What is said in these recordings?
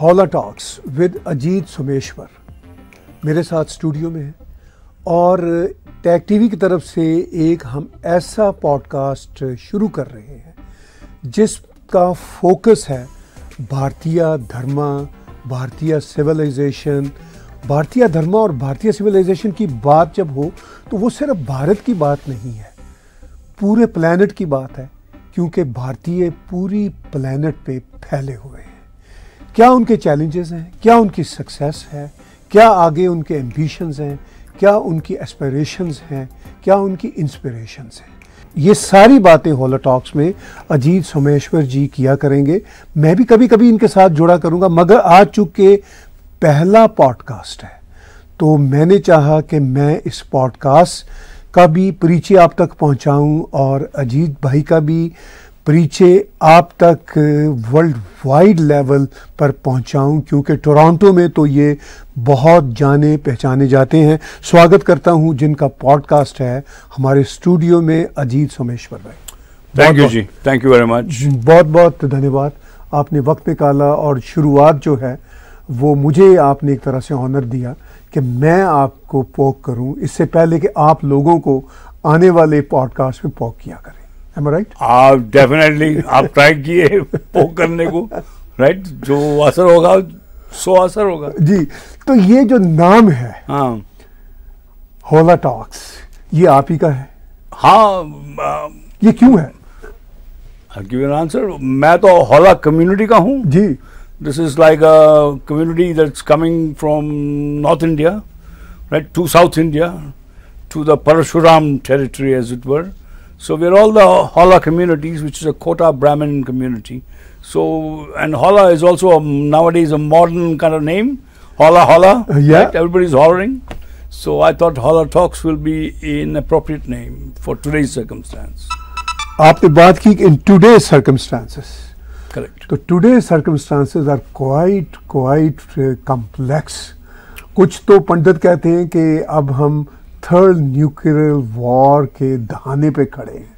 हौला talks with Ajit Someshwar मेरे साथ स्टूडियो में है और टैग टीवी की तरफ से एक हम ऐसा पॉडकास्ट शुरू कर रहे हैं जिसका फोकस है भारतीय धर्म, भारतीय सिविलाइजेशन। भारतीय धर्म और भारतीय सिविलाइजेशन की बात जब हो तो वो सिर्फ भारत की बात नहीं है, पूरे प्लैनेट की बात है, क्योंकि भारतीय पूरी प्लैनेट पे फैले हुए हैं। क्या उनके चैलेंजेस हैं, क्या उनकी सक्सेस है, क्या आगे उनके एम्बिशंस हैं, क्या उनकी एस्पिरेशंस हैं, क्या उनकी इंस्पिरेशंस हैं, ये सारी बातें हौला टॉक्स में अजीत सोमेश्वर जी किया करेंगे। मैं भी कभी कभी इनके साथ जुड़ा करूंगा, मगर आज चूंकि पहला पॉडकास्ट है तो मैंने चाहा कि मैं इस पॉडकास्ट का भी परिचय आप तक पहुंचाऊं और अजीत भाई का भी परिचय आप तक वर्ल्ड वाइड लेवल पर पहुंचाऊं, क्योंकि टोरंटो में तो ये बहुत जाने पहचाने जाते हैं। स्वागत करता हूं जिनका पॉडकास्ट है हमारे स्टूडियो में, अजीत सोमेश्वर भाई। Thank you ji, thank you very much. बहुत बहुत धन्यवाद, आपने वक्त निकाला और शुरुआत जो है वो मुझे आपने एक तरह से ऑनर दिया कि मैं आपको पोक करूं इससे पहले कि आप लोगों को आने वाले पॉडकास्ट में पोक किया करें। Am I right? आप डेफिनेटली आप ट्राई किए पोक करने को, राइट? जो असर होगा सो असर होगा जी। तो ये जो नाम है हाँ, हौला टॉक्स, ये आप ही का है? हाँ, ये क्यों है? I'll give you an answer. मैं तो हौला कम्युनिटी का हूँ जी। This is like a community that's coming from North India, right, to South India, to the Parashuram territory, as it were. So we're all the Holla communities, which is a Kota Brahmin community. So, and Holla is also nowadays a modern kind of name. Holla, yeah. Right? Everybody's hollering. So I thought Holla Talks will be an appropriate name for today's circumstance. आपने बात की in today's circumstances. Correct. तो today's circumstances are quite complex. कुछ तो पंडित कहते हैं कि अब हम थर्ड न्यूक्लियर वॉर के दहाने पे खड़े हैं।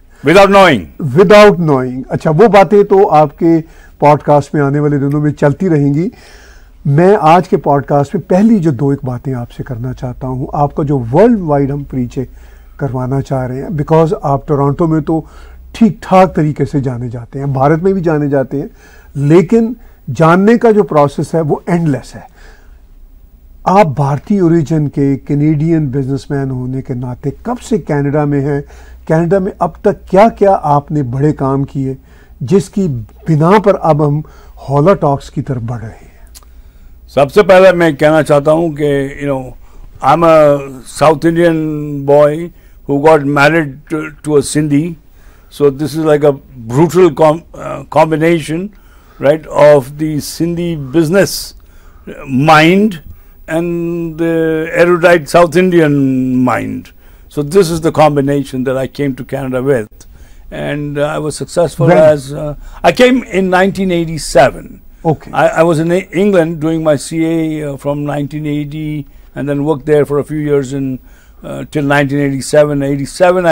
Without knowing. अच्छा, वो बातें तो आपके पॉडकास्ट में आने वाले दिनों में चलती रहेंगी। मैं आज के पॉडकास्ट में पहली जो दो एक बातें आपसे करना चाहता हूँ, आपका जो वर्ल्ड वाइड हम परिचय करवाना चाह रहे हैं, बिकॉज आप टोरंटो में तो ठीक ठाक तरीके से जाने जाते हैं, भारत में भी जाने जाते हैं, लेकिन जानने का जो प्रोसेस है वो एंडलेस है। आप भारतीय ओरिजिन के कैनेडियन बिजनेसमैन होने के नाते कब से कनाडा में हैं? कनाडा में अब तक क्या क्या आपने बड़े काम किए जिसकी बिना पर अब हम हौला टॉक्स की तरफ बढ़ रहे हैं? सबसे पहले मैं कहना चाहता हूँ कि I am a South Indian boy who got married to a Sindhi. So this is like a brutal combination, right, of the Sindhi business mind and the erudite South Indian mind. So this is the combination that I came to Canada with, and I was successful as I came in 1987. Okay. I was in England doing my CA from 1980, and then worked there for a few years in till 1987. 87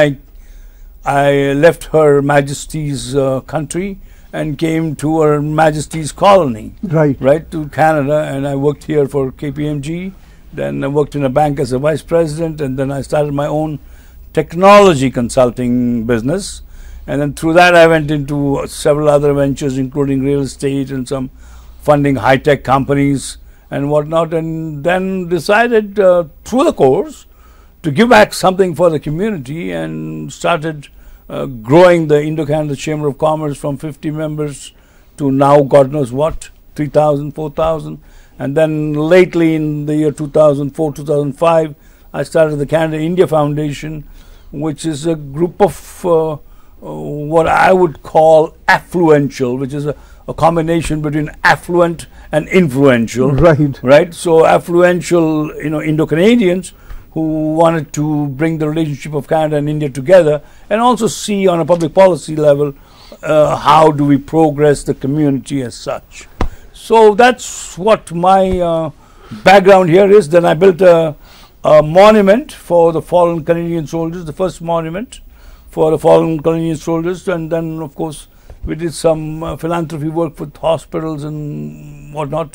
I left Her Majesty's country and came to Her Majesty's colony, right to Canada, and I worked here for KPMG. Then I worked in a bank as a vice president, and then I started my own technology consulting business. And then through that, I went into several other ventures, including real estate and some funding high-tech companies and whatnot. And then decided through the course to give back something for the community, and started growing the Indo-Canada Chamber of Commerce from 50 members to now God knows what, 3,000, 4,000. And then lately in the year 2004, 2005, I started the Canada-India Foundation, which is a group of what I would call affluential, which is a combination between affluent and influential. Right. So affluential, Indo-Canadians who wanted to bring the relationship of Canada and India together, and also see on a public policy level how do we progress the community as such. So that's what my background here is. Then I built a monument for the fallen Canadian soldiers, the first monument for the fallen Canadian soldiers, and then of course we did some philanthropy work with hospitals and whatnot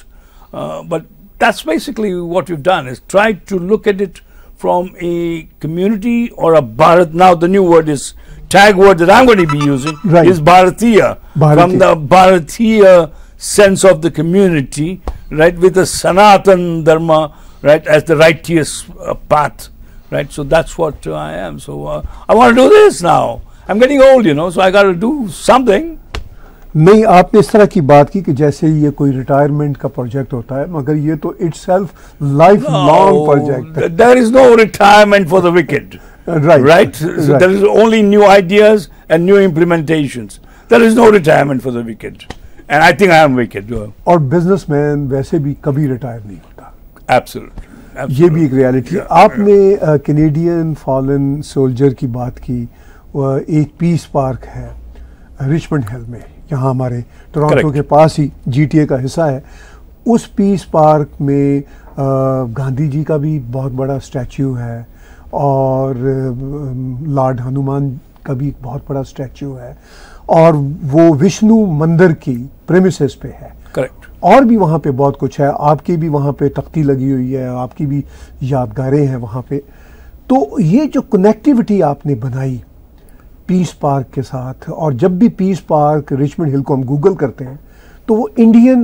But that's basically what we've done, is try to look at it from a community or a Bharat. Now the new word is, tag word that I'm going to be using, right, is Bharatiya. From the Bharatiya sense of the community, right, with the Sanatan Dharma, right, as the righteous path, right. So that's what I am. So I want to do this now. I'm getting old, you know, so I got to do something. नहीं, आपने इस तरह की बात की कि जैसे ये कोई रिटायरमेंट का प्रोजेक्ट होता है, मगर ये तो इटसेल्फ लाइफ लॉन्ग प्रोजेक्ट है. There is no retirement for the wicked. Right? So there is only new ideas and new implementations. There is no retirement for the wicked. And I think I am wicked. और businessman वैसे भी कभी retire नहीं होता. Absolutely. ये भी एक reality है. आपने कैनेडियन फॉलन सोल्जर की बात की. एक पीस पार्क है रिचमंड हिल में, यहाँ हमारे टोरंटो के पास ही, GTA का हिस्सा है. उस पीस पार्क में गांधी जी का भी बहुत बड़ा स्टैच्यू है और लॉर्ड हनुमान का भी बहुत बड़ा स्टैच्यू है, और वो विष्णु मंदिर की प्रेमिसेस पे है. करेक्ट. और भी वहाँ पे बहुत कुछ है. आपकी भी वहाँ पे तख्ती लगी हुई है, आपकी भी यादगारें हैं वहाँ पे. तो ये जो कनेक्टिविटी आपने बनाई पीस पार्क के साथ, और जब भी पीस पार्क रिचमंड हिल को हम गूगल करते हैं तो वो इंडियन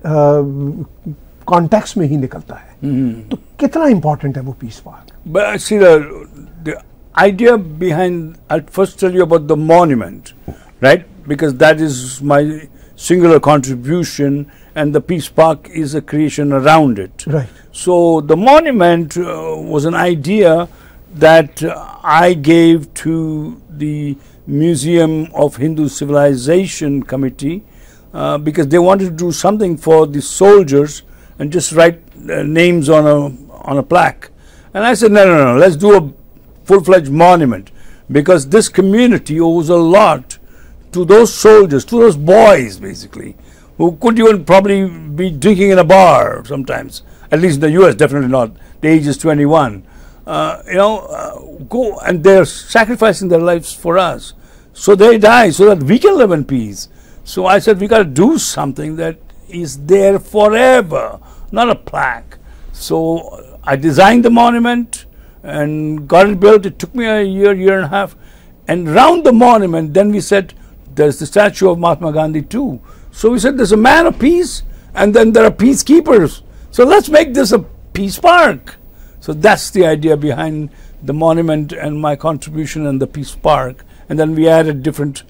कॉन्टेक्स्ट में ही निकलता है. तो कितना इंपॉर्टेंट है वो peace park? But see, the idea behind, I'll first tell you about the monument, right? Because that is my singular contribution, and the Peace Park is a creation around it. Right. So the monument was an idea that I gave to the Museum of Hindu Civilization Committee because they wanted to do something for the soldiers and just write names on a plaque. And I said, no, let's do a full-fledged monument, because this community owes a lot to those soldiers, to those boys, basically, who could even probably be drinking in a bar sometimes. At least in the US, definitely not. The age is 21. Go, and they're sacrificing their lives for us. So they die so that we can live in peace. So I said, we got to do something that is there forever, not a plaque. So I designed the monument and got it built. It took me a year and a half. And round the monument, then we said, there's the statue of Mahatma Gandhi too. So we said, there's a man of peace, and then there are peacekeepers. So let's make this a peace park. So that's the idea behind the monument and my contribution and the peace park. And then we added different,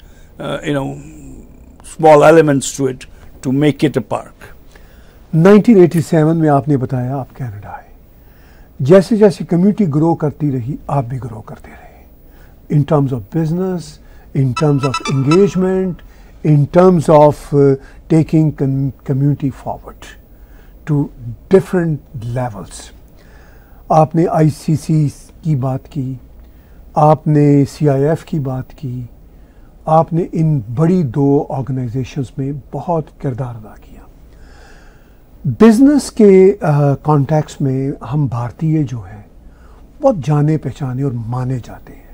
small elements to it to make it a park. 1987 में आपने बताया आप Canada आए. जैसे जैसे community grow करती रही, आप भी ग्रो करते रहे. In terms of business, in terms of engagement, in terms of taking community forward to different levels. आपने ICC की बात की, आपने CIF की बात की, आपने इन बड़ी 2 ऑर्गेनाइजेशंस में बहुत किरदार अदा किया. बिजनेस के कॉन्टेक्स्ट में हम भारतीय जो हैं बहुत जाने पहचाने और माने जाते हैं.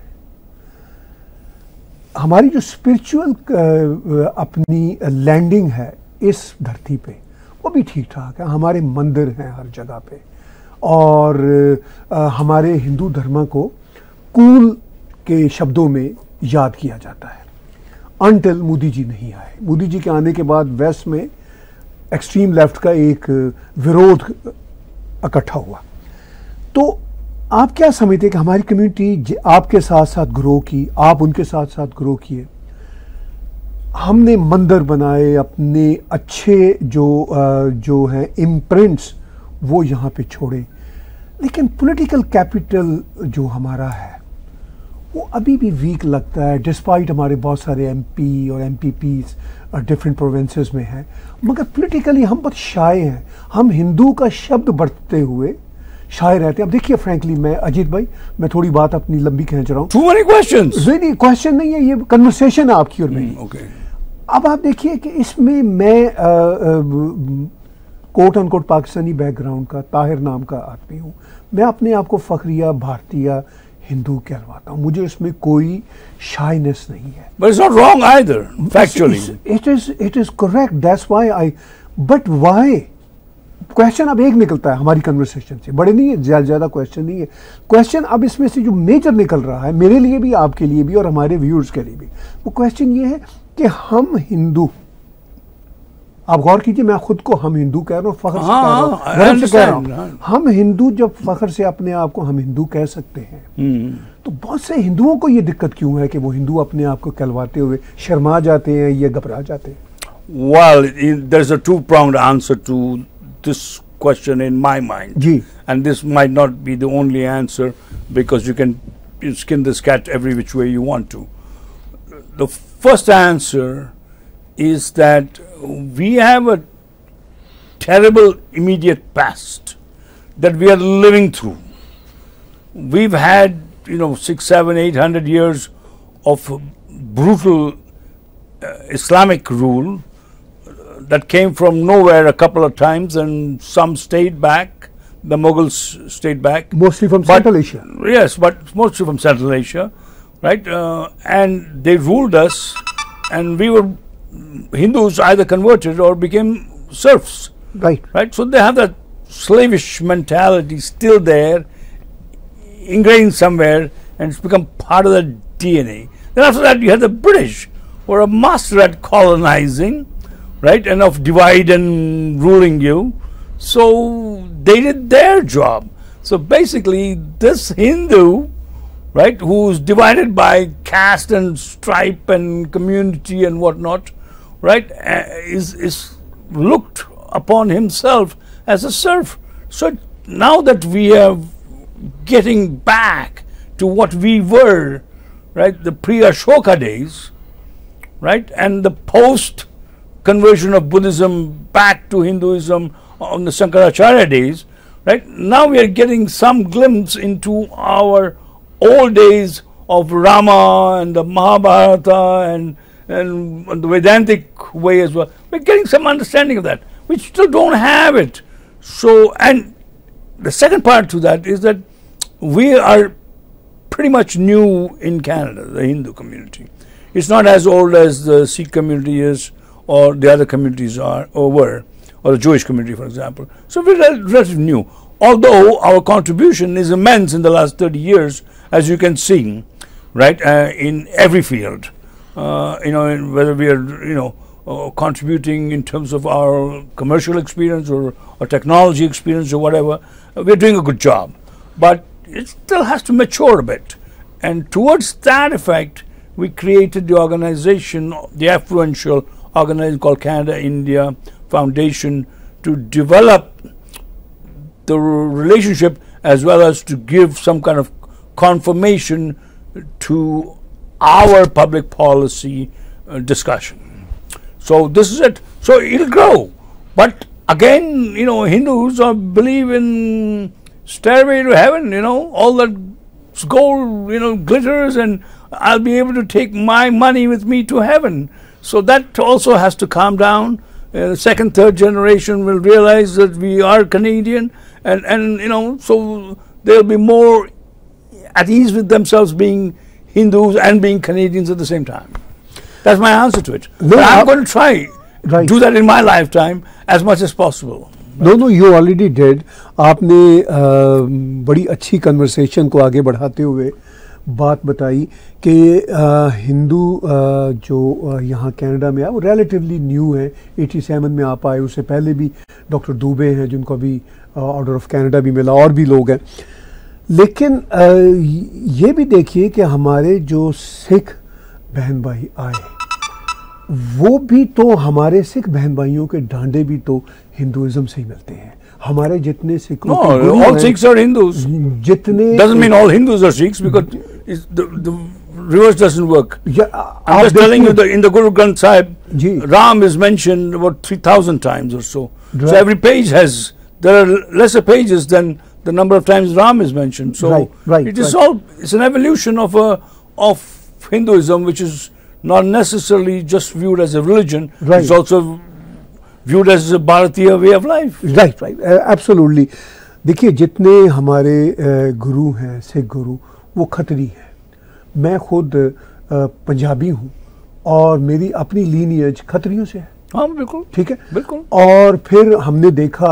हमारी जो स्पिरिचुअल अपनी लैंडिंग है इस धरती पे वो भी ठीक ठाक है. हमारे मंदिर हैं हर जगह पे, और हमारे हिंदू धर्म को कूल के शब्दों में याद किया जाता है. अनटिल मोदी जी नहीं आए. मोदी जी के आने के बाद वेस्ट में एक्सट्रीम लेफ्ट का एक विरोध इकट्ठा हुआ. तो आप क्या समझते हैं कि हमारी कम्युनिटी आपके साथ साथ ग्रो की, आप उनके साथ साथ ग्रो किए, हमने मंदिर बनाए, अपने अच्छे जो हैं इम्प्रिंट्स वो यहाँ पे छोड़े, लेकिन पॉलिटिकल कैपिटल जो हमारा है वो अभी भी वीक लगता है. डिस्पाइट हमारे बहुत सारे MP और MPPs डिफरेंट प्रोविंसेस में हैं, मगर पॉलिटिकली हम बहुत शाय हैं. हम हिंदू का शब्द बढ़ते हुए शाय रहते हैं. अब देखिए फ्रैंकली, मैं अजीत भाई, मैं थोड़ी बात अपनी लंबी खींच रहा हूँ. Too many questions. नहीं, क्वेश्चन नहीं है, ये कन्वर्सेशन है आपकी और मेरी. Okay. अब आप देखिए कि इसमें मैं कोट अनकोट पाकिस्तानी बैकग्राउंड का ताहिर नाम का आदमी हूँ. मैं अपने आप को फखरिया भारतीय हिंदू कहलवाता हूँ. मुझे इसमें कोई शाइनेस नहीं है. But it's not wrong either, factually. It is correct. That's why but why? Question अब एक निकलता है हमारी कन्वर्सेशन से, बड़े नहीं है, ज़्यादा क्वेश्चन नहीं है। क्वेश्चन अब इसमें से जो मेजर निकल रहा है मेरे लिए भी, आपके लिए भी और हमारे व्यूअर्स के लिए भी, वो क्वेश्चन ये है कि हम हिंदू, आप गौर कीजिए, मैं खुद को हम हिंदू कह रहा हूँ, फख्र से कह रहा हूँ, गर्व से कह रहा हूँ। हम हिंदू जब फख्र से अपने आप को हम हिंदू कह सकते हैं, तो बहुत से हिंदुओं को ये दिक्कत क्यों है कि वो हिंदू अपने आप को कहलवाते हुए शर्मा जाते हैं या घबरा जाते हैं? Well, there's a two-pronged answer to this question in my mind. Ji. And this might not be the only answer, because you skin this cat every which way you want to. The first answer is that we have a terrible immediate past that we are living through. We've had, 600, 700, 800 years of brutal Islamic rule that came from nowhere a couple of times, and some stayed back. The Mughals stayed back. Mostly from Central Asia. Yes, but mostly from Central Asia, right? And they ruled us, and we were Hindus either converted or became serfs. Right. Right? So they have that slavish mentality still there, ingrained somewhere, and it's become part of the DNA. Then after that, you had the British, who were a master at colonizing, right, and of divide and ruling you. So they did their job. So basically, this Hindu, right, who's divided by caste and stripe and community and whatnot, right, is looked upon himself as a serf. So now that we are getting back to what we were, right, the pre-Ashoka days, right, and the post-conversion of Buddhism back to Hinduism on the Shankaracharya days, right, now we are getting some glimpse into our old days of Rama and the Mahabharata and the Vedantic way as well. We're getting some understanding of that. We still don't have it. So, and the second part to that is that we are pretty much new in Canada, the Hindu community. It's not as old as the Sikh community is, or the other communities are, or were, or the Jewish community, for example. So we're relatively new. Although our contribution is immense in the last 30 years, as you can see, right, in every field. Whether we are, contributing in terms of our commercial experience or technology experience or whatever, we're doing a good job. But it still has to mature a bit. And towards that effect, we created the organization, the affluential organization called Canada India Foundation, to develop the relationship as well as to give some kind of confirmation to our public policy discussion. So this is it. So it'll grow. But again, Hindus believe in stairway to heaven, all that gold, glitters, and I'll be able to take my money with me to heaven. So that also has to calm down. Second, third generation will realize that we are Canadian, and so they'll be more at ease with themselves being Hindus and being Canadians at the same time. That's my answer to it. No, I'm going to try do that in my lifetime as much as possible. No, you already did. आपने बड़ी अच्छी conversation को आगे बढ़ाते हुए बात बताई कि हिंदू जो यहाँ कनाडा में आए वो रिलेटिवली न्यू है। 87 में आप आए, उससे पहले भी डॉक्टर दुबे हैं जिनको अभी ऑर्डर ऑफ कनाडा भी मिला, और भी लोग हैं। लेकिन ये भी देखिए कि हमारे जो सिख बहन भाई आए, वो भी तो हमारे सिख बहन भाइयों के डांडे भी तो हिंदुइज्म से ही मिलते हैं। हमारे जितने Sikh all Sikhs are Hindus. जितने doesn't mean all Hindus are Sikhs, because the reverse doesn't work. I'm just telling you that in the Guru Granth Sahib, Ram is mentioned about 3,000 times or so. Right. So every page there are lesser pages than the number of times Ram is mentioned. So it is all, it's an evolution of Hinduism, which is not necessarily just viewed as a religion. Right. It's also viewed as a Bharatiya way of life. Right, absolutely. देखिए जितने हमारे गुरु हैं, सिख गुरु, वो खतरी हैं। मैं खुद पंजाबी हूँ और मेरी अपनी लीनियज खतरियों से है। हाँ बिल्कुल, ठीक है, बिल्कुल। और फिर हमने देखा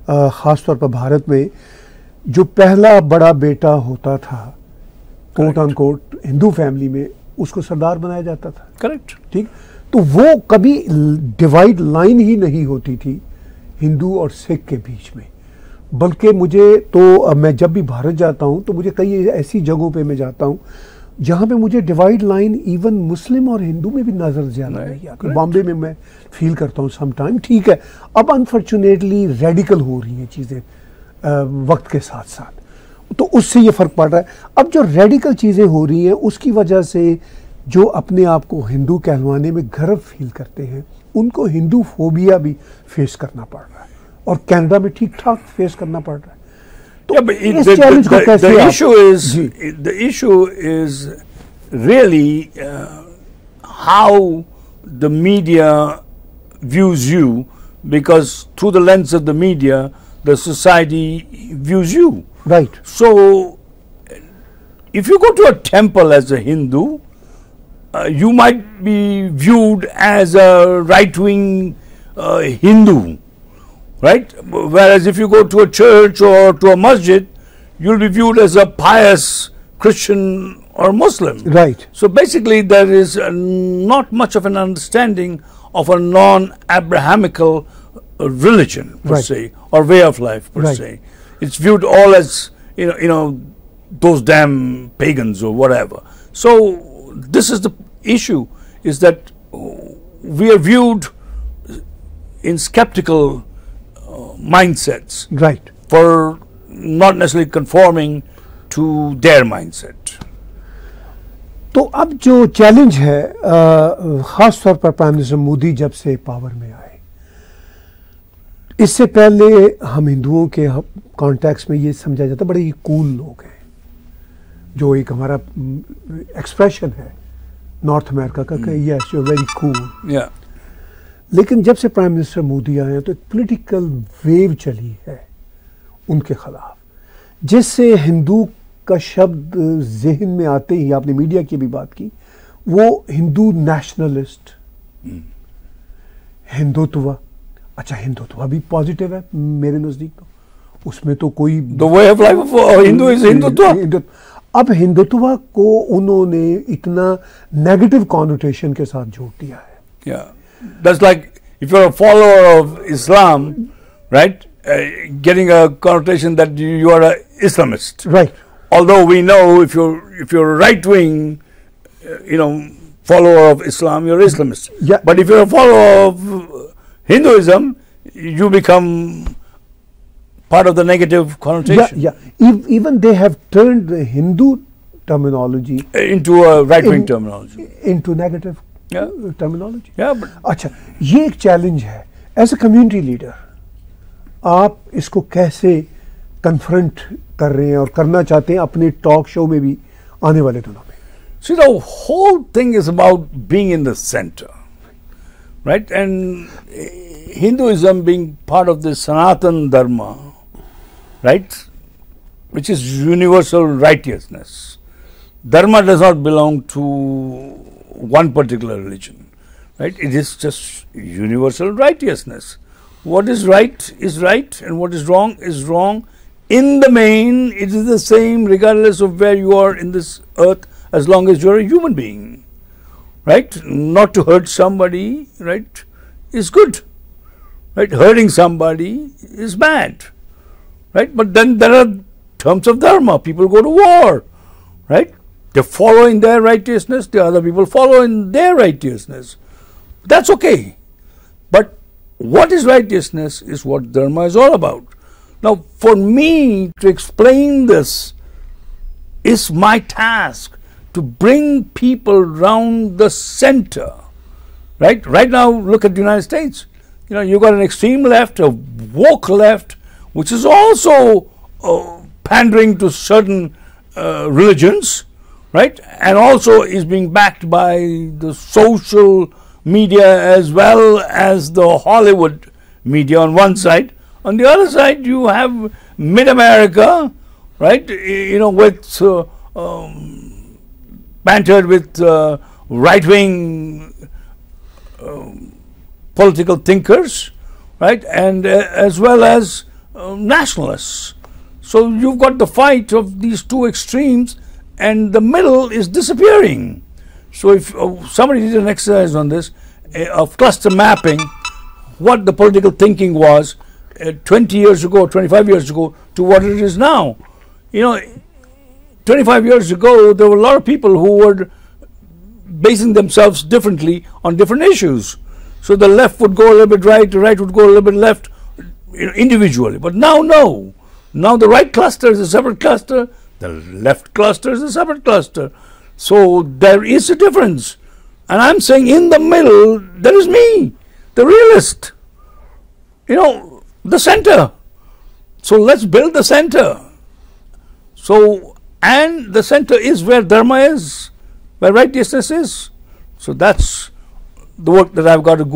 ख़ास तौर पर भारत में जो पहला बड़ा बेटा होता था quote on quote Hindu family में, उसको सरदार बनाया जाता था। करेक्ट। ठीक, तो वो कभी डिवाइड लाइन ही नहीं होती थी हिंदू और सिख के बीच में। बल्कि मुझे तो मैं जब भी भारत जाता हूँ तो मुझे कई ऐसी जगहों पे मैं जाता हूँ जहाँ पे मुझे डिवाइड लाइन इवन मुस्लिम और हिंदू में भी नजर ज्यादा नहीं आती। बॉम्बे में मैं फील करता हूँ सम टाइम। ठीक है, अब अनफॉर्चुनेटली रेडिकल हो रही हैं चीज़ें वक्त के साथ साथ, तो उससे ये फ़र्क पड़ रहा है। अब जो रेडिकल चीज़ें हो रही हैं उसकी वजह से जो अपने आप को हिंदू कहलवाने में गर्व फील करते हैं उनको हिंदू फोबिया भी फेस करना पड़ रहा है, और कनाडा में ठीक ठाक फेस करना पड़ रहा है। तो इस चैलेंज को कैसे the issue is really how the media views you, because through the lens of the media the society views you. Right. So if you go to a temple as a Hindu, you might be viewed as a right-wing Hindu, right? Whereas if you go to a church or to a masjid, you'll be viewed as a pious Christian or Muslim. Right. So basically there is not much of an understanding of a non-Abrahamical religion per se, or way of life per se. It's viewed all as those damn pagans or whatever. So this is the issue, is that we are viewed in skeptical mindsets, right, for not necessarily conforming to their mindset. तो अब जो challenge है खास तौर पर prime minister Modi जब से power में आए, इससे पहले हम हिंदुओं के कॉन्टेक्स्ट में ये समझा जाता बड़े ही कूल लोग हैं, जो एक हमारा एक्सप्रेशन है नॉर्थ अमेरिका का कि yes you are very cool. लेकिन जब से प्राइम मिनिस्टर मोदी आए हैं तो एक पॉलिटिकल वेव चली है उनके खिलाफ, जिससे हिंदू का शब्द जहन में आते ही, आपने मीडिया की भी बात की, वो हिंदू नेशनलिस्ट, हिंदुत्व। अच्छा, हिंदुत्व भी पॉजिटिव है मेरे नजदीक, तो उसमें तो कोई The way of life of Hindu is Hindutva. अब हिंदुत्व को उन्होंने इतना नेगेटिव कॉनोटेशन के साथ जोड़ दिया है। Yeah, that's like if you're a follower of Islam, right? Getting a connotation that you are an Islamist. Right. Although we know if you're a right wing, follower of Islam, you're Islamist. Yeah. But if you're a follower of Hinduism, you become part of the negative connotation. Yeah. Even they have turned the Hindu terminology into a right-wing terminology. Into negative terminology. Yeah. But अच्छा, ये एक challenge है as a community leader, आप इसको कैसे confront कर रहे हैं और करना चाहते हैं अपने टॉक शो में भी आने वाले दिनों में? See, the whole thing is about being in the center, right? And Hinduism being part of the Sanatan Dharma, right, which is universal righteousness. Dharma does not belong to one particular religion, right? It is just universal righteousness. What is right, and what is wrong. In the main, it is the same regardless of where you are in this earth, as long as you are a human being, right? Not to hurt somebody, right, is good, right? Hurting somebody is bad, right? But then there are terms of dharma. People go to war, right? They follow in their righteousness, the other people follow in their righteousness. That's okay. But what is righteousness is what dharma is all about. Now, for me to explain this is my task, to bring people round the center, right? Right now, look at the United States. You've got an extreme left, a woke left, which is also pandering to certain religions, right? And also is being backed by the social media as well as the Hollywood media on one side. On the other side, you have mid-America, right? With bantered with right-wing political thinkers, right? And as well as nationalists. So you've got the fight of these two extremes, and the middle is disappearing. So if somebody did an exercise on this, of cluster mapping, what the political thinking was 20 years ago, 25 years ago, to what it is now. 25 years ago, there were a lot of people who were basing themselves differently on different issues. So the left would go a little bit right, the right would go a little bit left, individually. But now, no. Now the right cluster is a separate cluster, the left cluster is a separate cluster. So there is a difference. And I'm saying in the middle, there is me, the realist. The center. So let's build the center. And the center is where Dharma is, where righteousness is. So that's the work that I've got to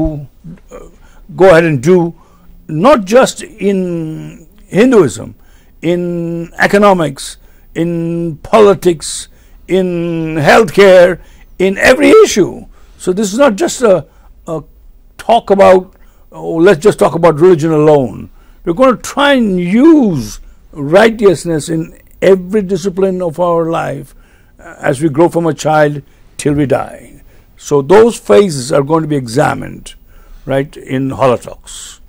go ahead and do, not just in Hinduism, in economics, in politics, in healthcare, in every issue. So this is not just a talk about, let's just talk about religion alone. We're going to try and use righteousness in every discipline of our life as we grow from a child till we die. So those phases are going to be examined, right, in Holotalks.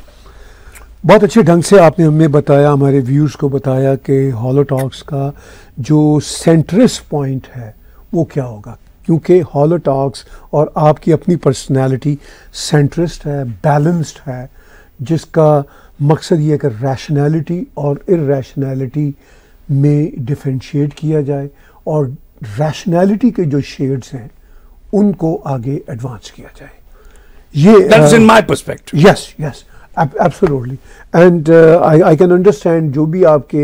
बहुत अच्छे ढंग से आपने हमें बताया, हमारे viewers को बताया कि हॉलोटॉक्स का जो सेंट्रिस्ट पॉइंट है वो क्या होगा, क्योंकि हॉलोटॉक्स और आपकी अपनी पर्सनालिटी सेंट्रिस्ट है, बैलेंस्ड है, जिसका मकसद ये है कि रैशनैलिटी और इरैशनैलिटी में डिफरेंशिएट किया जाए और रैशनैलिटी के जो शेड्स हैं उनको आगे एडवांस किया जाए. ये That's in my perspective. Yes. Absolutely. And I can understand जो भी आपके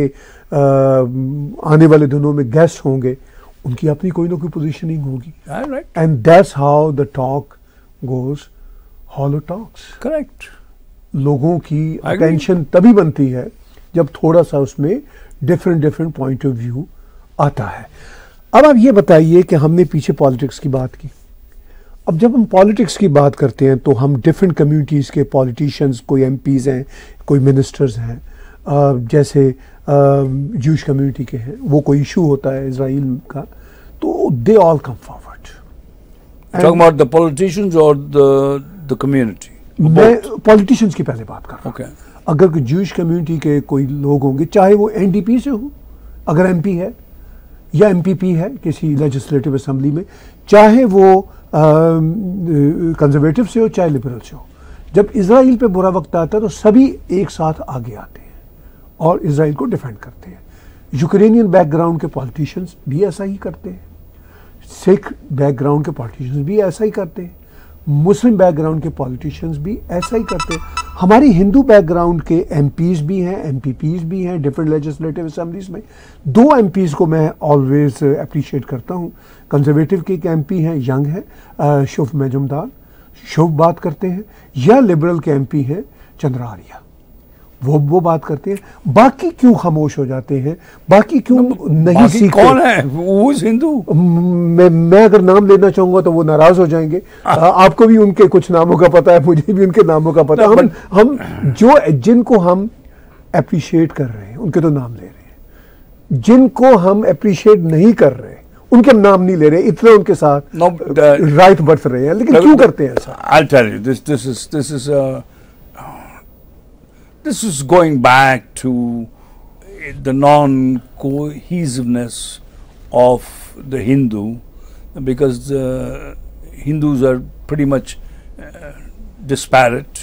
आने वाले दिनों में गेस्ट होंगे उनकी अपनी कोई ना कोई पोजीशनिंग होगी. Right. And that's how the talk goes. Hollow talks. Correct. लोगों की अटेंशन तभी बनती है जब थोड़ा सा उसमें डिफरेंट पॉइंट ऑफ व्यू आता है. अब आप ये बताइए कि हमने पीछे पॉलिटिक्स की बात की. अब जब हम पॉलिटिक्स की बात करते हैं तो हम डिफरेंट कम्युनिटीज़ के पॉलिटिशियंस, कोई एमपीज़ हैं, कोई मिनिस्टर्स हैं, जैसे जूश कम्युनिटी के हैं, वो कोई इशू होता है इजराइल का तो they all come forward. Talking about the politicians or the community? मैं पॉलिटिशियंस की पहले बात कर रहा हूँ. Okay. अगर कोई जूश कम्युनिटी के कोई लोग होंगे, चाहे वो एनडीपी से हो, अगर एमपी है, या एमपीपी है किसी लेजिस्लेटिव असेंबली में, चाहे वो कंजर्वेटिव से हो, चाहे लिबरल से हो, जब इजराइल पे बुरा वक्त आता है तो सभी एक साथ आगे आते हैं और इजराइल को डिफेंड करते हैं. यूक्रेनियन बैकग्राउंड के पॉलिटिशियंस भी ऐसा ही करते हैं, सिख बैकग्राउंड के पॉलिटिशियंस भी ऐसा ही करते हैं, मुस्लिम बैकग्राउंड के पॉलिटिशियंस भी ऐसा ही करते हैं. हमारी हिंदू बैकग्राउंड के एमपीज़ भी हैं, एमपीपीज़ भी हैं डिफरेंट लेजिस्लेटिव असेंबलीज में. दो एमपीज़ को मैं ऑलवेज अप्रिशिएट करता हूं. कंजर्वेटिव के एक एमपी हैं, यंग हैं, शुभ मजूमदार, शुभ बात करते हैं, या लिबरल के एमपी हैं चंद्रा आर्या, वो बात करते हैं. बाकी क्यों खामोश हो जाते हैं, बाकी क्यों नहीं सीखते? कौन है वो हिंदू? मैं अगर नाम लेना चाहूंगा तो वो नाराज हो जाएंगे. आपको भी उनके कुछ नामों का पता है, मुझे भी उनके नामों का पता है. हम जो जिनको हम अप्रिशिएट कर रहे हैं उनके तो नाम ले रहे हैं, जिनको हम अप्रिशिएट नहीं कर रहे उनके नाम नहीं ले रहे, इतने उनके साथ राइट बरत रहे हैं. लेकिन क्यों करते हैं ऐसा? I'll tell you, this is going back to the non-cohesiveness of the Hindu, because the Hindus are pretty much disparate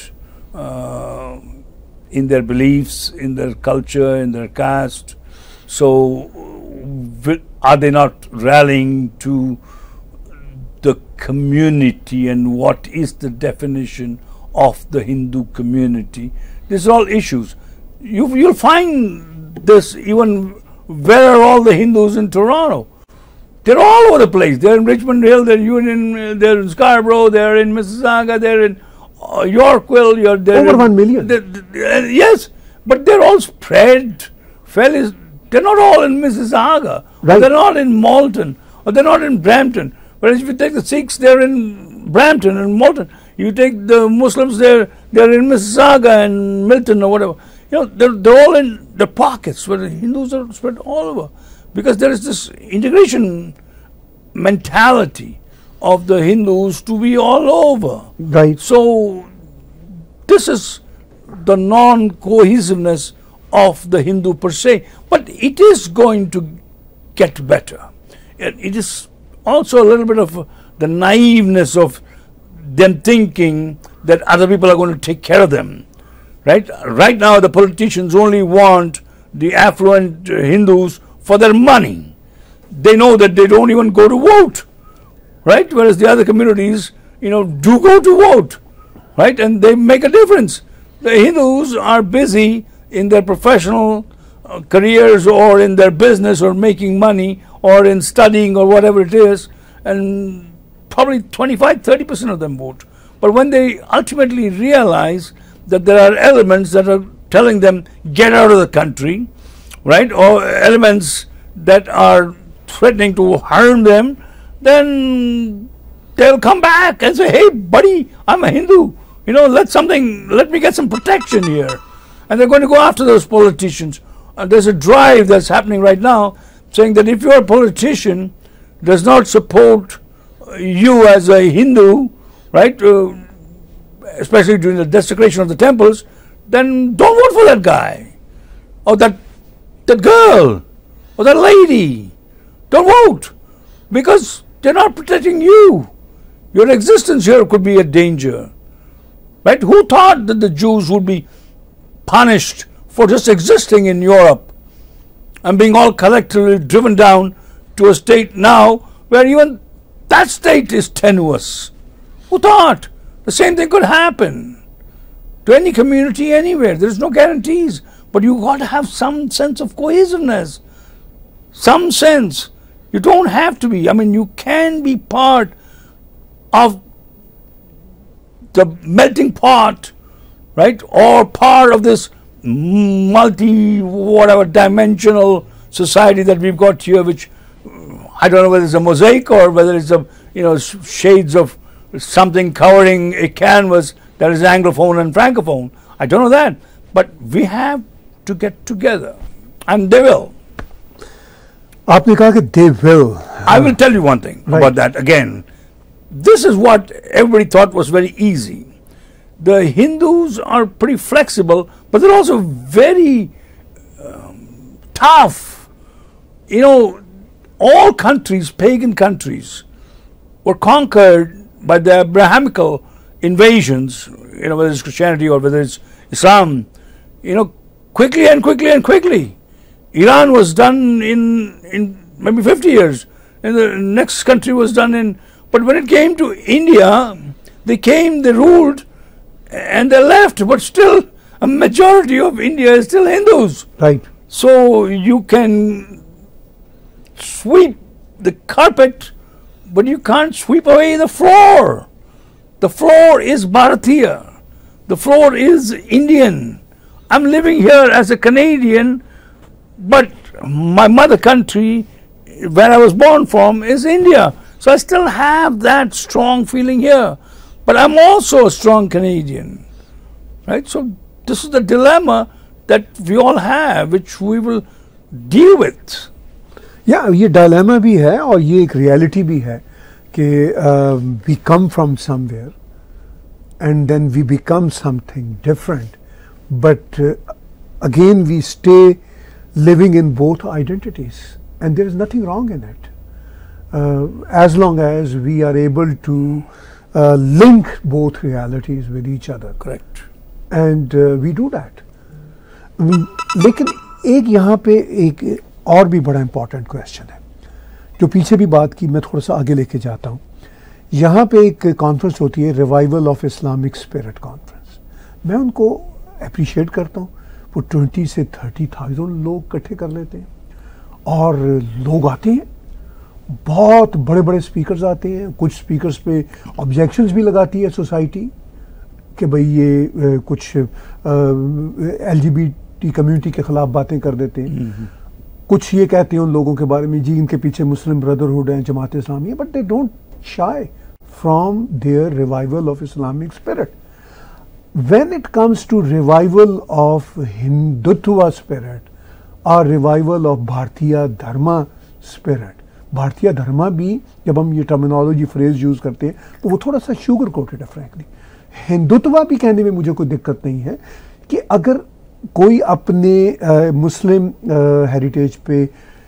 in their beliefs, in their culture, in their caste. So are they not rallying to the community, and what is the definition of the Hindu community? These are all issues. You'll find this even where are all the Hindus in Toronto? They're all over the place. They're in Richmond Hill, they're in Union, they're in Scarborough, they're in Mississauga, they're in Yorkville. Over 1 million. Yes, but they're all spread. They're not all in Mississauga. Right. They're not in Malton, or they're not in Brampton. Whereas if you take the Sikhs, they're in Brampton and Malton. You take the Muslims, they're in Mississauga and Milton or whatever. they're all in their pockets, where the Hindus are spread all over. Because there is this integration mentality of the Hindus to be all over. Right. So this is the non-cohesiveness of the Hindu per se. But it is going to get better. It is also a little bit of the naiveness of them thinking that other people are going to take care of them. Right now, the politicians only want the affluent Hindus for their money. They know that they don't even go to vote, right? Whereas the other communities, do go to vote, right? And they make a difference. The Hindus are busy in their professional careers or in their business or making money or in studying or whatever it is, and probably 25-30% of them vote. But when they ultimately realize that there are elements that are telling them get out of the country, right, or elements that are threatening to harm them, then they'll come back and say, hey buddy, I'm a Hindu, let me get some protection here. And they're going to go after those politicians. There's a drive that's happening right now saying that if your politician does not support you as a Hindu, right, especially during the desecration of the temples, then don't vote for that guy or that girl or that lady. Don't vote, because they're not protecting you. Your existence here could be a danger, right? Who thought that the Jews would be punished for just existing in Europe and being all collectively driven down to a state now where even that state is tenuous? Who thought the same thing could happen to any community anywhere? There's no guarantees, but you got to have some sense of cohesiveness, some sense. You don't have to be. You can be part of the melting pot, right, or part of this dimensional society that we've got here, which I don't know whether it's a mosaic or whether it's shades of something covering a canvas that is Anglophone and Francophone. I don't know that, but we have to get together, and they will. आपने कहा कि they will. I will tell you one thing about that again. This is what everybody thought was very easy. The Hindus are pretty flexible, but they're also very tough. All countries, pagan countries, were conquered by the Abrahamical invasions, whether it's Christianity or whether it's Islam, quickly and quickly and quickly. Iran was done in maybe 50 years, and the next country was done in. But when it came to India, they ruled, and they left. But still, a majority of India is still Hindus. Right. So you can sweep the carpet, but you can't sweep away the floor. The floor is Bharatiya. The floor is Indian. I'm living here as a Canadian, but my mother country, where I was born from, is India. So I still have that strong feeling here. But I'm also a strong Canadian, right? So this is the dilemma that we all have, which we will deal with. Yeah, ये dilemma भी है और ये एक reality भी है कि we come from somewhere and then we become something different. But again, we stay living in both identities, and there is nothing wrong in it. As long as we are able to link both realities with each other. Correct. And we do that. लेकिन एक यहाँ पे एक और भी बड़ा important question है, जो पीछे भी बात की, मैं थोड़ा सा आगे लेके जाता हूँ. यहाँ पे एक कॉन्फ्रेंस होती है, revival of Islamic spirit conference. मैं उनको अप्रिशिएट करता हूँ. वो 20 से 30,000 लोग इकट्ठे कर लेते हैं और लोग आते हैं, बहुत बड़े बड़े स्पीकर्स आते हैं. कुछ स्पीकर्स पे ऑब्जेक्शंस भी लगाती है सोसाइटी कि भाई ये कुछ LGBT कम्युनिटी के खिलाफ बातें कर देते हैं. कुछ ये कहते हैं उन लोगों के बारे में, जी इनके पीछे मुस्लिम ब्रदरहुड है, जमात इस्लामी है, but they don't shy from their revival of Islamic spirit. when it comes to revival of Hindutva spirit or revival of Bharatiya Dharma spirit, भारतीय धर्मा भी जब हम ये टर्मिनोलॉजी फ्रेज यूज करते हैं तो वो थोड़ा सा शुगर कोटेड है फ्रैंकली। हिंदुत्वा भी कहने में मुझे कोई दिक्कत नहीं है कि अगर कोई अपने मुस्लिम हेरिटेज पे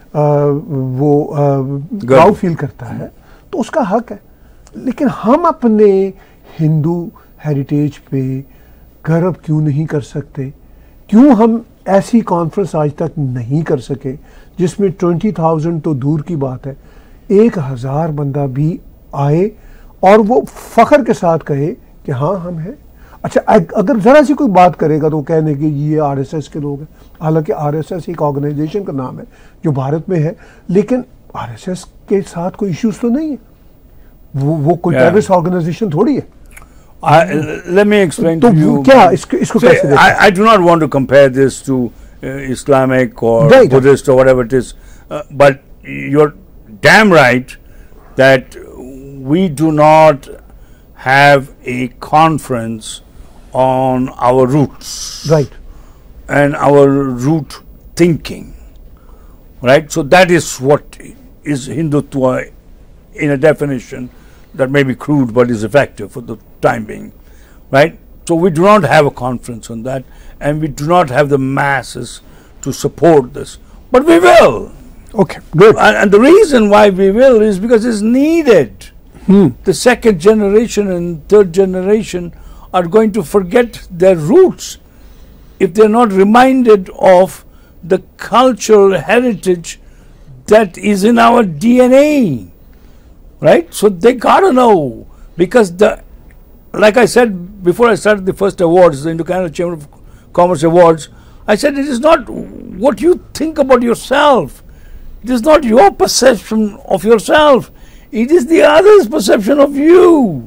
वो प्राउड फील करता है तो उसका हक है, लेकिन हम अपने हिंदू हेरिटेज पे गर्व क्यों नहीं कर सकते? क्यों हम ऐसी कॉन्फ्रेंस आज तक नहीं कर सके जिसमें 20,000 तो दूर की बात है, 1,000 बंदा भी आए और वो फख्र के साथ कहे कि हाँ हम हैं। अच्छा, अगर जरा सी कोई बात करेगा तो कहने कि ये आरएसएस के लोग हैं, हालांकि आरएसएस एक ऑर्गेनाइजेशन का नाम है जो भारत में है, लेकिन आरएसएस के साथ कोई इश्यूज तो नहीं है, वो कोई टेररिस्ट ऑर्गेनाइजेशन थोड़ी है। Let me explain to you. क्या इसको कैसे देखते हैं? I do not want to compare this to Islamic or Buddhist or whatever it is, but you're damn right that we do not have a conference on our roots, right, and our root thinking, right? So that is what is Hindutva in a definition that may be crude but is effective for the time being, right? So we do not have a conference on that, and we do not have the masses to support this, but we will. Okay, good. And the reason why we will is because it's needed. The second generation and third generation are going to forget their roots if they're not reminded of the cultural heritage that is in our DNA. Right? So they gotta know, because like I said before I started the first awards, the Indo-Canada Chamber of Commerce Awards, I said it is not what you think about yourself. It is not your perception of yourself. It is the other's perception of you.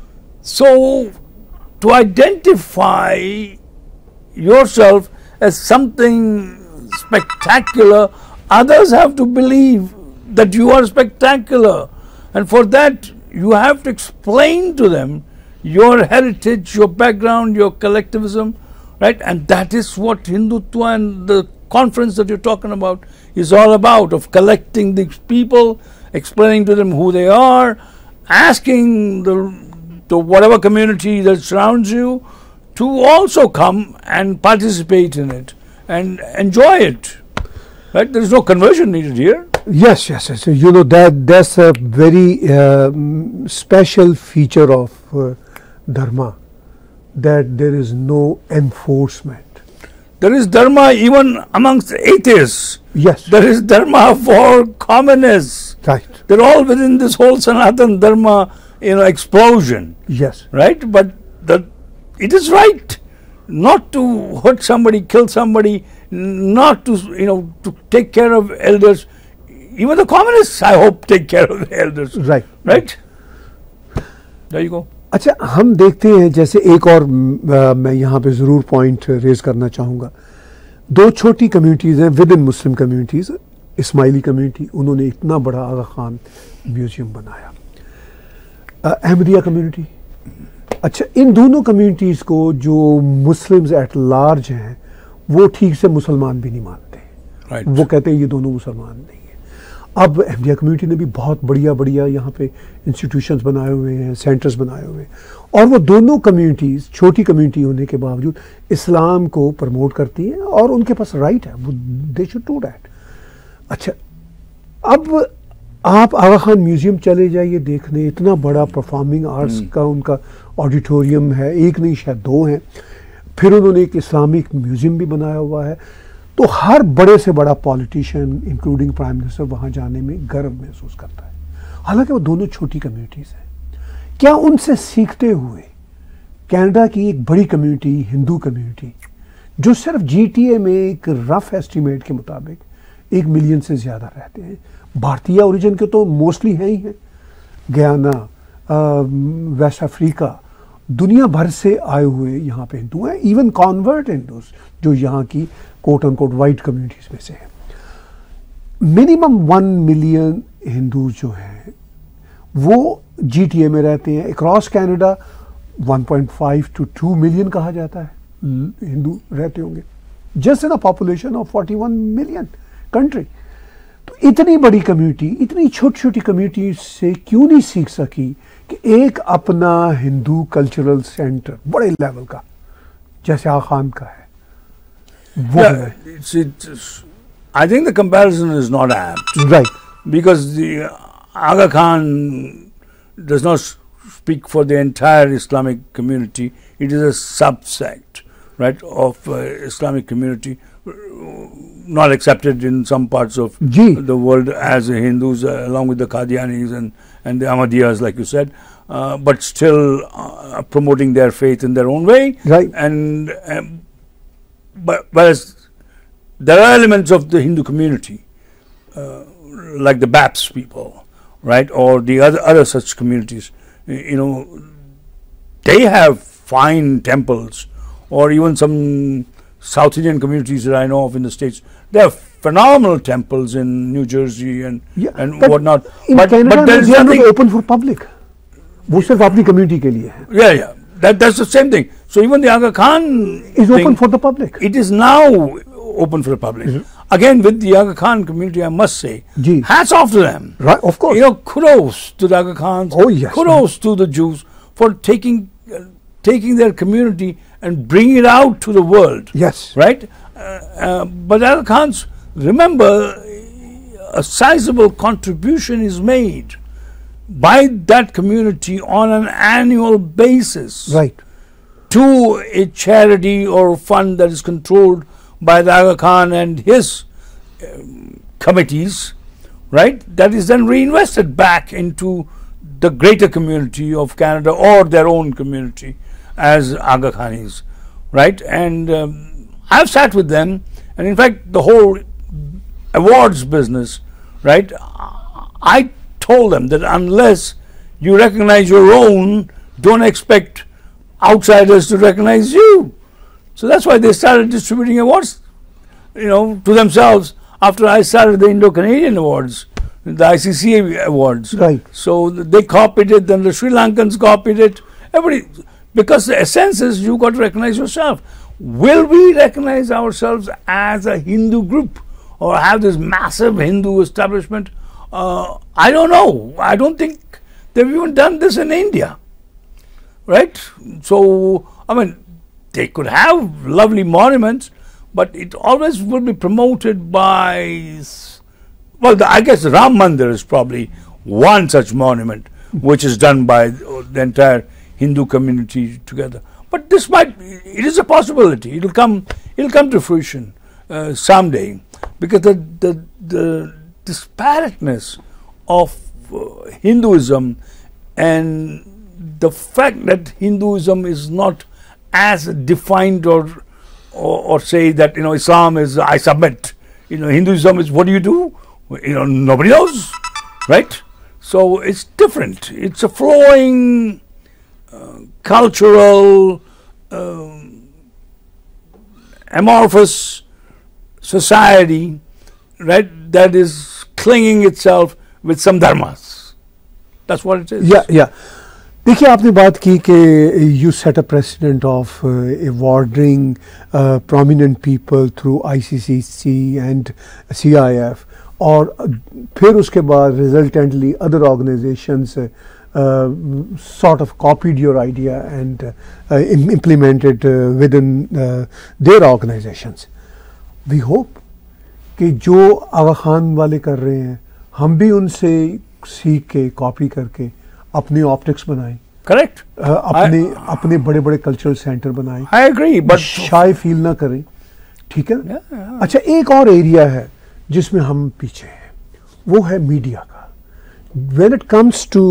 So to identify yourself as something spectacular, others have to believe that you are spectacular. And for that, you have to explain to them your heritage, your background, your collectivism, right? And that is what Hindutva and the conference that you're talking about is all about, of collecting these people, explaining to them who they are, asking the whatever community that surrounds you to also come and participate in it and enjoy it. Right? There is no conversion needed here. Yes. You know, that's a very special feature of Dharma, that there is no enforcement. There is Dharma even amongst atheists. Yes. There is Dharma for communists. Right. They're all within this whole Sanatan Dharma, explosion. Yes. Right? But it is right not to hurt somebody, kill somebody, not to, to take care of elders. Even the communists, I hope, take care of the elders. Right. Right? There you go. अच्छा, हम देखते हैं, जैसे एक और मैं यहाँ पे ज़रूर पॉइंट रेज करना चाहूँगा। दो छोटी कम्युनिटीज़ हैं within Muslim communities. Ismaili community, उन्होंने इतना बड़ा आगा खान म्यूज़ियम बनाया। अहमदिया कम्युनिटी, अच्छा, इन दोनों कम्युनिटीज़ को जो मुस्लिम्स एट लार्ज हैं वो ठीक से मुसलमान भी नहीं मानते। Right. वो कहते हैं ये दोनों मुसलमान नहीं है। अब अहमदिया कम्युनिटी ने भी बहुत बढ़िया यहाँ पे इंस्टीट्यूशंस बनाए हुए हैं, सेंटर्स बनाए हुए हैं, और वो दोनों कम्युनिटीज़ छोटी कम्युनिटी होने के बावजूद इस्लाम को प्रमोट करती हैं और उनके पास राइट है, वो दे शुड डू दैट। अच्छा, अब आप आगा खान म्यूज़ियम चले जाइए देखने, इतना बड़ा परफॉर्मिंग आर्ट्स का उनका ऑडिटोरियम है, एक नहीं शायद दो हैं। फिर उन्होंने एक इस्लामिक म्यूज़ियम भी बनाया हुआ है। तो हर बड़े से बड़ा पॉलिटिशियन इंक्लूडिंग प्राइम मिनिस्टर वहाँ जाने में गर्व महसूस करता है। हालांकि वो दोनों छोटी कम्युनिटीज़ हैं। क्या उनसे सीखते हुए कनाडा की एक बड़ी कम्युनिटी, हिंदू कम्युनिटी, जो सिर्फ GTA में एक रफ एस्टीमेट के मुताबिक 1 मिलियन से ज़्यादा रहते हैं, भारतीय ओरिजिन के तो मोस्टली हैं ही हैं, गयाना, वेस्ट अफ्रीका, दुनिया भर से आए हुए यहाँ पे हिंदू हैं, इवन कॉन्वर्ट हिंदूज जो यहाँ की कोट अनकोट वाइट कम्युनिटीज़ में से हैं। मिनिमम 1 मिलियन हिंदू जो हैं वो GTA में रहते हैं। अक्रॉस कनाडा 1.5 to 2 मिलियन कहा जाता है हिंदू रहते होंगे, just in a population of 41 million country. तो इतनी बड़ी कम्युनिटी, इतनी छोटी छोटी कम्युनिटी से क्यों नहीं सीख सकी कि एक अपना हिंदू कल्चरल सेंटर बड़े लेवल का जैसे आगा खान का है वो है। I think the comparison is not apt. Right. Because the Aga Khan does not speak for the entire Islamic community. It is a subsect, right, of Islamic community, not accepted in some parts of the world as Hindus, along with the Qadianis and the Ahmadiyyas, like you said, but still promoting their faith in their own way. Right. But whereas there are elements of the Hindu community, like the Baps people, right, or the other such communities. You know, they have fine temples, or even some South Indian communities that I know of in the States. They have phenomenal temples in New Jersey and whatnot. But there is nothing open for public. वो सिर्फ अपनी community के लिए है. Yeah. That's the same thing. So even the Aga Khan is open for the public. It is now open for the public. Again, with the Aga Khan community, I must say, hats off to them. Right, of course. You know, kudos to the Aga Khans. Oh yes. Kudos to the Jews for taking their community and bringing it out to the world. Yes. Right. But Aga Khans, remember, a sizable contribution is made by that community on an annual basis, right, to a charity or fund that is controlled by the Aga Khan and his committees, right, that is then reinvested back into the greater community of Canada or their own community as Aga Khanis, right. And I've sat with them, and in fact the whole awards business, right, I told them that unless you recognize your own, don't expect outsiders to recognize you. So that's why they started distributing awards, you know, to themselves after I started the Indo-Canadian Awards, the ICCA Awards. Right. So they copied it, then the Sri Lankans copied it. Everybody, because the essence is you got to recognize yourself. Will we recognize ourselves as a Hindu group or have this massive Hindu establishment? I don't know. I don't think they've even done this in India, right? So, I mean, they could have lovely monuments, but it always will be promoted by, well, I guess Ram Mandir is probably one such monument, which is done by the entire Hindu community together. But this it is a possibility. It'll come to fruition someday, because the disparateness of Hinduism and the fact that Hinduism is not as defined or say that, you know, Islam is I submit, you know, Hinduism is what do you do? You know, nobody knows, right? So it's different. It's a flowing cultural amorphous society, right, that is clinging itself with some dharmas. That's what it is. Yeah. देखिए, आपने बात की कि you set a precedent of awarding prominent people through ICCC and CIF, और फिर उसके बाद resultantly other organizations sort of copied your idea and implemented within their organizations. We hope कि जो आगा खान वाले कर रहे हैं, हम भी उनसे सीख के कॉपी करके अपनी ऑप्टिक्स बनाएं, करेक्ट, अपने बड़े बड़े कल्चरल सेंटर बनाएं. I agree, but shy feel ना करें, ठीक है. अच्छा, एक और एरिया है जिसमें हम पीछे हैं, वो है मीडिया का. When it comes to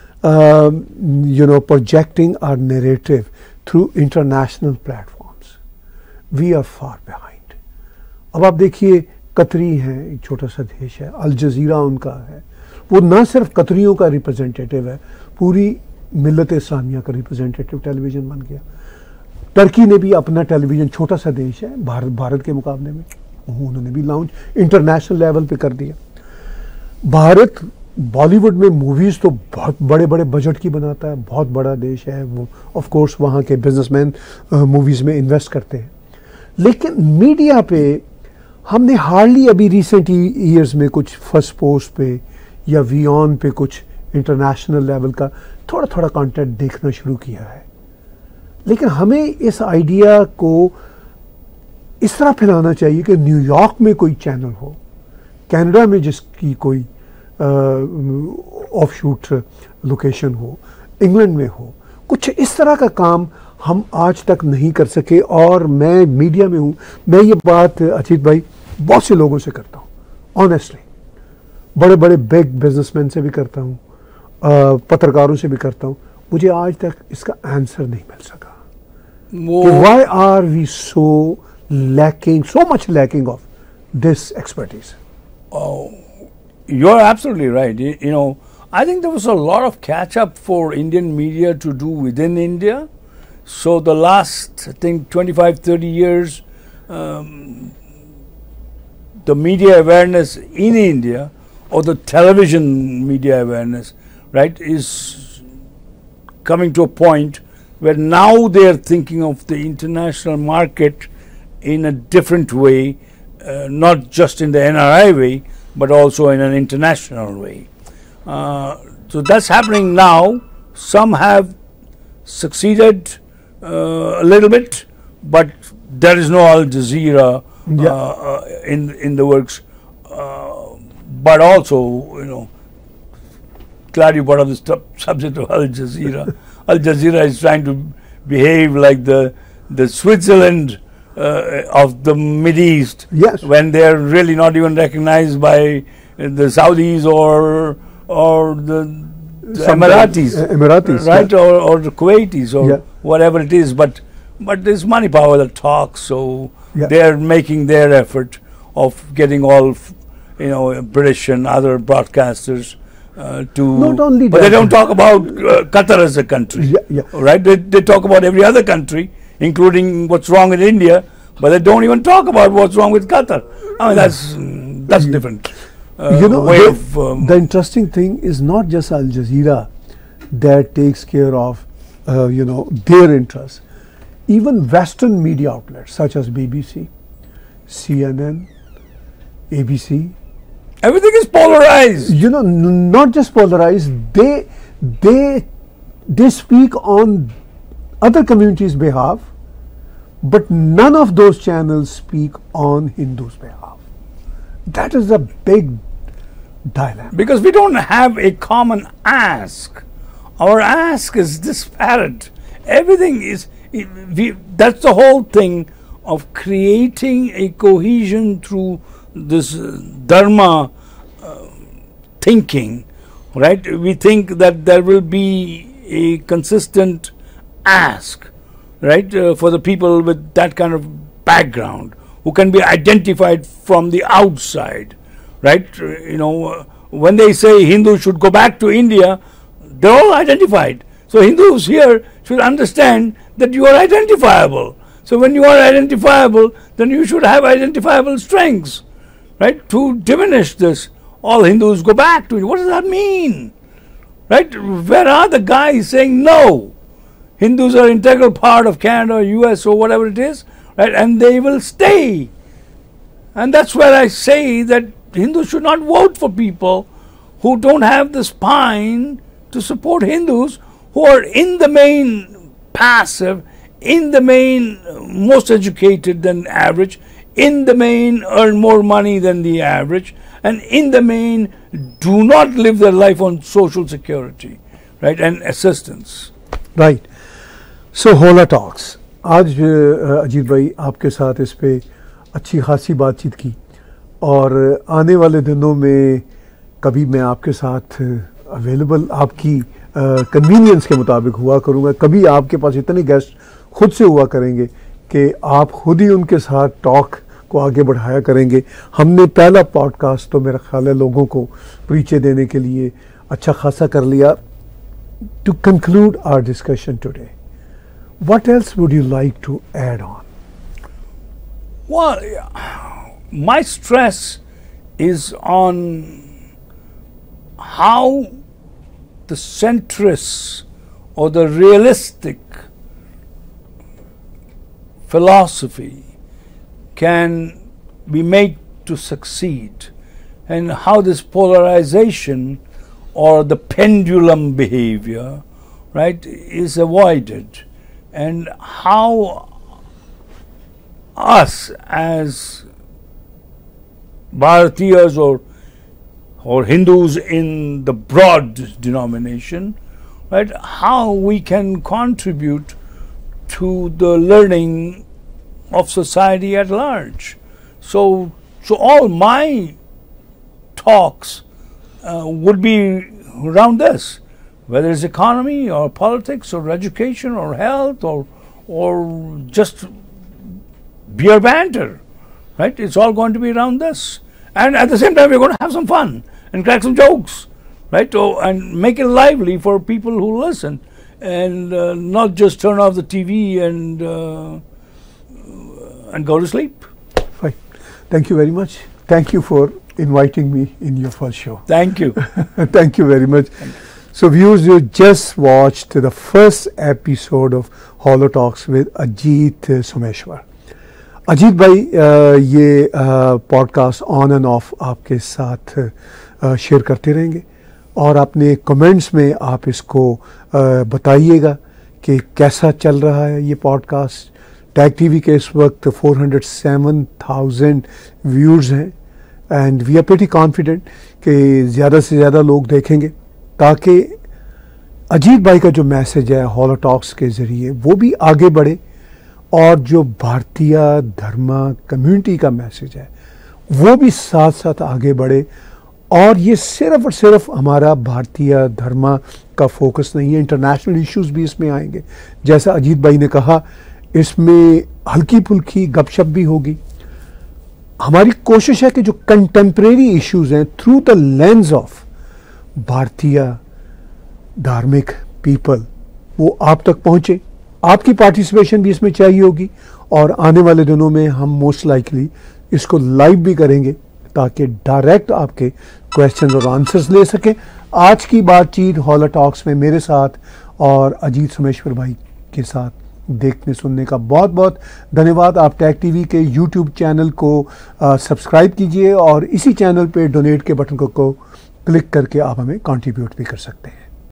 projecting our narrative through international platforms, we are far behind. अब आप देखिए, कतरी है, एक छोटा सा देश है, अल जजीरा उनका है, वो ना सिर्फ कतरियों का रिप्रेजेंटेटिव है, पूरी मिल्लत इस्लामिया का रिप्रेजेंटेटिव टेलीविज़न बन गया. टर्की ने भी अपना टेलीविज़न, छोटा सा देश है भारत के मुकाबले में, उन्होंने भी लॉन्च इंटरनेशनल लेवल पे कर दिया. भारत बॉलीवुड में मूवीज़ तो बहुत बड़े बड़े बजट की बनाता है, बहुत बड़ा देश है वो, ऑफ कोर्स वहाँ के बिजनेसमैन मूवीज़ में इन्वेस्ट करते हैं, लेकिन मीडिया पे हमने हार्डली अभी रिसेंट ईयर्स में कुछ फर्स्ट पोस्ट पे या वी ऑन पे कुछ इंटरनेशनल लेवल का थोड़ा थोड़ा कंटेंट देखना शुरू किया है। लेकिन हमें इस आइडिया को इस तरह फैलाना चाहिए कि न्यूयॉर्क में कोई चैनल हो, कनाडा में जिसकी कोई ऑफ शूट लोकेशन हो, इंग्लैंड में हो, कुछ इस तरह का काम हम आज तक नहीं कर सके। और मैं मीडिया में हूँ, मैं ये बात अजीत भाई बहुत से लोगों से करता हूँ, ऑनेस्टली, बड़े बड़े बिग बिजनेसमैन से भी करता हूँ, पत्रकारों से भी करता हूँ, मुझे आज तक इसका आंसर नहीं मिल सका कि why are we so lacking, so much lacking of this expertise. You're absolutely right. You know, I think there was a lot of catch up for Indian media to do within India. So the last, I think, 25, 30 years, the media awareness in India, or the television media awareness, right, is coming to a point where now they are thinking of the international market in a different way, not just in the NRI way, but also in an international way. So that's happening now. Some have succeeded a little bit, but there is no Al Jazeera in the works. But also, you know, glad you brought up the subject of Al Jazeera. Al Jazeera is trying to behave like the Switzerland of the Mid East, yes, when they are really not even recognized by the Saudis or the Emiratis, right, yeah, or the Kuwaitis or yeah, whatever it is. But there's money power that talks, so yeah, they are making their effort of getting all, you know, British and other broadcasters to. Not only but that, they don't talk about Qatar as a country, yeah, yeah, right? They talk about every other country, including what's wrong in India, but they don't even talk about what's wrong with Qatar. I mean, that's different. You know, way the interesting thing is not just Al Jazeera that takes care of, you know, their interests. Even Western media outlets such as BBC, CNN, ABC, everything is polarized. you know, not just polarized, they speak on other communities' behalf, but none of those channels speak on Hindus' behalf. That is a big dilemma. Because we don't have a common ask. Our ask is disparate. Everything is, that's the whole thing of creating a cohesion through this dharma thinking, right? We think that there will be a consistent ask, right, for the people with that kind of background who can be identified from the outside, right? You know, when they say Hindus should go back to India, they're all identified. So Hindus here should understand that you are identifiable. So when you are identifiable, then you should have identifiable strengths, right? To diminish this, all Hindus go back to India. What does that mean? Right? Where are the guys saying no? Hindus are an integral part of Canada, US, or whatever it is, right? And they will stay. And that's where I say that Hindus should not vote for people who don't have the spine to support Hindus, who are in the main passive, in the main most educated than average, in the main earn more money than the average, and in the main do not live their life on social security, right, and assistance. Right. So होला talks आज अजीत भाई आपके साथ इस पे अच्छी खासी बातचीत की, और आने वाले दिनों में कभी मैं आपके साथ अवेलेबल आपकी कन्वीनियंस के मुताबिक हुआ करूँगा, कभी आपके पास इतने गेस्ट खुद से हुआ करेंगे कि आप खुद ही उनके साथ टॉक को आगे बढ़ाया करेंगे। हमने पहला पॉडकास्ट तो मेरा ख्याल है लोगों को परिचय देने के लिए अच्छा खासा कर लिया। To conclude our discussion today, what else would you like to add on? Well, my stress is on how the centrists or the realistic philosophy can be made to succeed, and how this polarization or the pendulum behavior, right, is avoided, and how us as Bharatiyas or Hindus in the broad denomination, right, how we can contribute to the learning of society at large. So all my talks would be around this, whether it's economy or politics or education or health or just beer banter, right? It's all going to be around this. And at the same time, we're going to have some fun and crack some jokes, right? And make it lively for people who listen, and not just turn off the TV and go to sleep. Fine. Thank you very much. Thank you for inviting me in your first show. Thank you. Thank you very much. So viewers, you just watched the first episode of Holo Talks with Ajit Someshwar. Ajit भाई ये podcast on end of आपके साथ share करते रहेंगे, और अपने comments में आप इसको बताइएगा कि कैसा चल रहा है ये पॉडकास्ट। टैग टीवी के इस वक्त 407,000 व्यूज़ हैं, and we are pretty confident कि ज़्यादा से ज़्यादा लोग देखेंगे, ताकि अजीत भाई का जो मैसेज है हॉलो टॉक्स के ज़रिए वो भी आगे बढ़े, और जो भारतीय धर्म कम्युनिटी का मैसेज है वो भी साथ साथ आगे बढ़े। और ये सिर्फ और सिर्फ हमारा भारतीय धर्म का फोकस नहीं है, इंटरनेशनल इश्यूज भी इसमें आएंगे। जैसा अजीत भाई ने कहा, इसमें हल्की फुल्की गपशप भी होगी। हमारी कोशिश है कि जो कंटेम्प्रेरी इश्यूज हैं थ्रू द लेंस ऑफ भारतीय धार्मिक पीपल वो आप तक पहुँचे। आपकी पार्टिसिपेशन भी इसमें चाहिए होगी, और आने वाले दिनों में हम मोस्ट लाइकली इसको लाइव भी करेंगे, ताकि डायरेक्ट आपके क्वेश्चन और आंसर्स ले सकें। आज की बातचीत हॉलो टॉक्स में मेरे साथ और अजीत सोमेश्वर भाई के साथ देखने सुनने का बहुत बहुत धन्यवाद। आप टैग टीवी के यूट्यूब चैनल को सब्सक्राइब कीजिए, और इसी चैनल पे डोनेट के बटन को क्लिक करके आप हमें कंट्रीब्यूट भी कर सकते हैं।